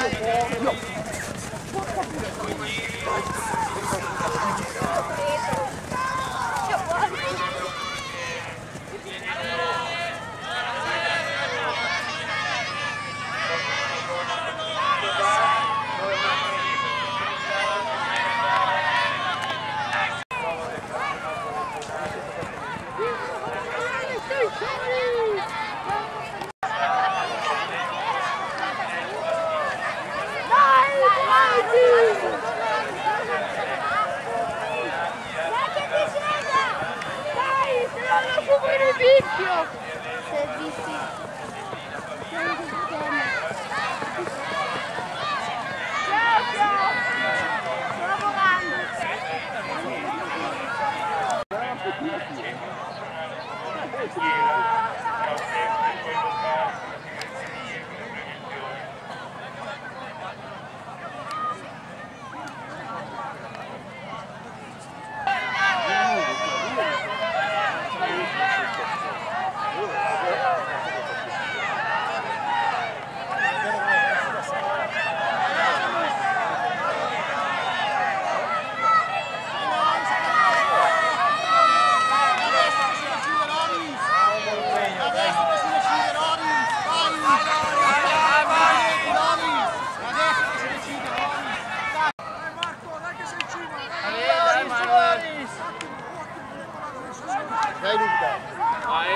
Dai Luca. Vai.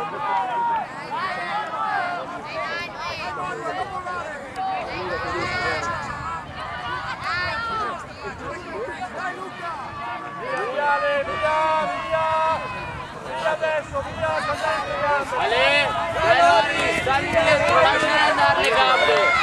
Via, via, via! Via adesso, via, andate! Ale, stai dietro, lasciami andare le gambe!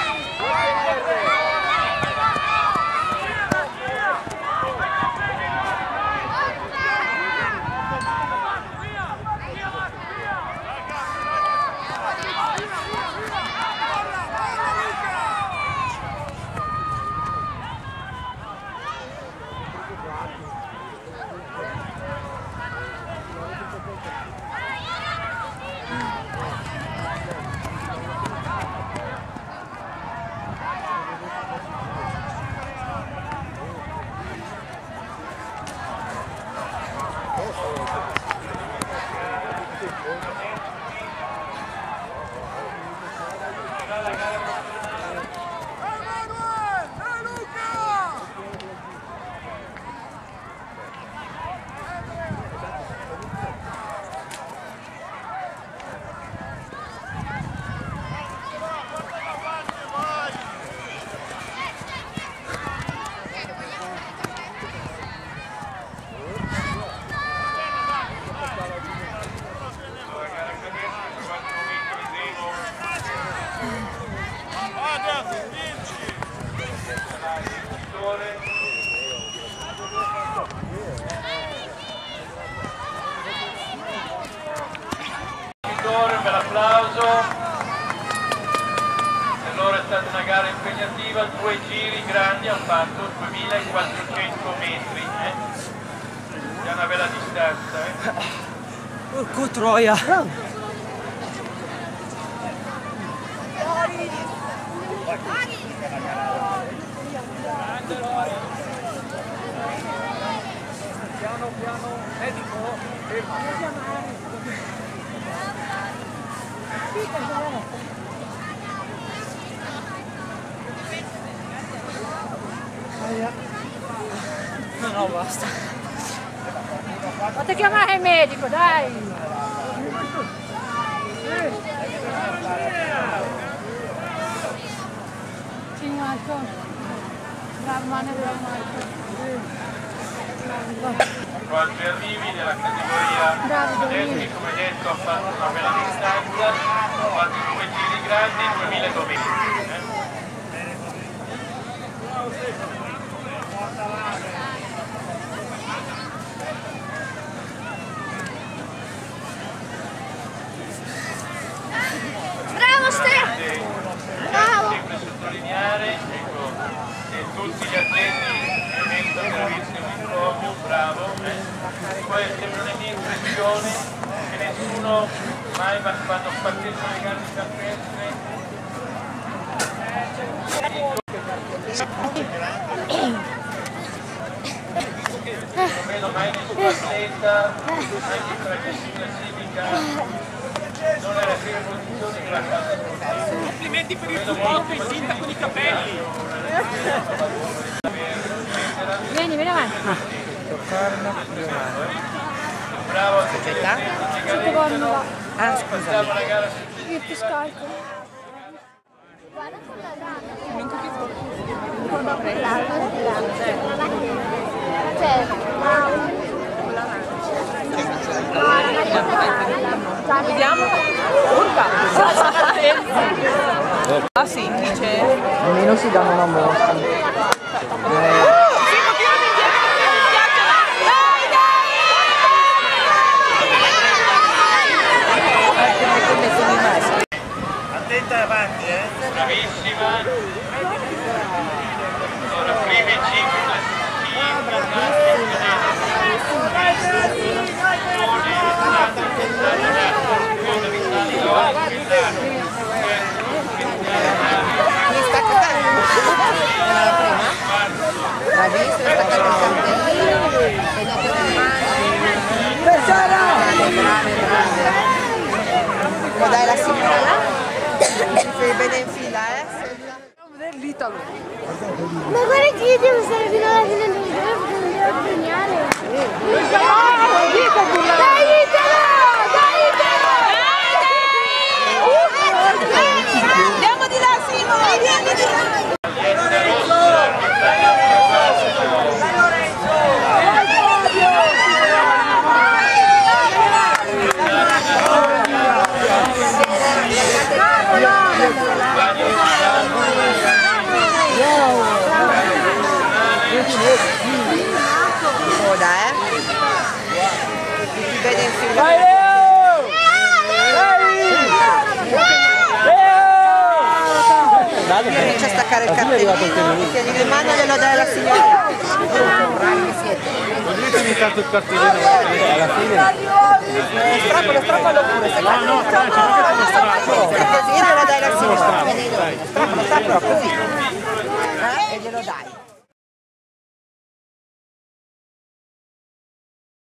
Per l'applauso. Per loro è stata una gara impegnativa, 2 giri grandi, hanno fatto 2400 metri. È una bella distanza. Porco troia! Piano piano, medico, ferma. No, basta. Fate chiamare il medico, dai! Sì, Marco. Bravo, mano, bravo, Marco. Altri arrivi della categoria tedeschi, come detto, ha fatto una bella distanza, ha fatto 2 giri grandi, 2000 metri. Bravo Stefano! Bravo! Sempre sottolineare, ecco, che tutti gli atleti meritano bravissimo in podio, bravo. Poi sembra le mie impressioni che nessuno mai quando partecipano alle gare di campestre atleta, anche tra chi si classifica, non è la prima posizione che la fa. Complimenti per il supporto, il sindaco di Capelli. Vieni avanti. Bravo a Società? Ah, scusa. la gara Io ti scalco. Guarda con la dama. Non capisco. Vediamo. Urca. Ah sì, dice. Almeno si danno una mossa. attenta avanti, bravissima. Ora primi 5 Lo dai la signora? Sei bene in fila, L'Italo. Ma guarda che io devo stare fino alla fine del video perché non devo segnare. Dai Italo! Andiamo di là, Simo! Andiamo di là! Coda, si vede in fila. Vai Leo! Riesce a staccare il cartellino, tieni le mani e glielo dai alla signora. Non avete iniziato il cartellino alla fine? Strappalo pure, se così glielo dai alla signora. Strappalo così. E glielo dai.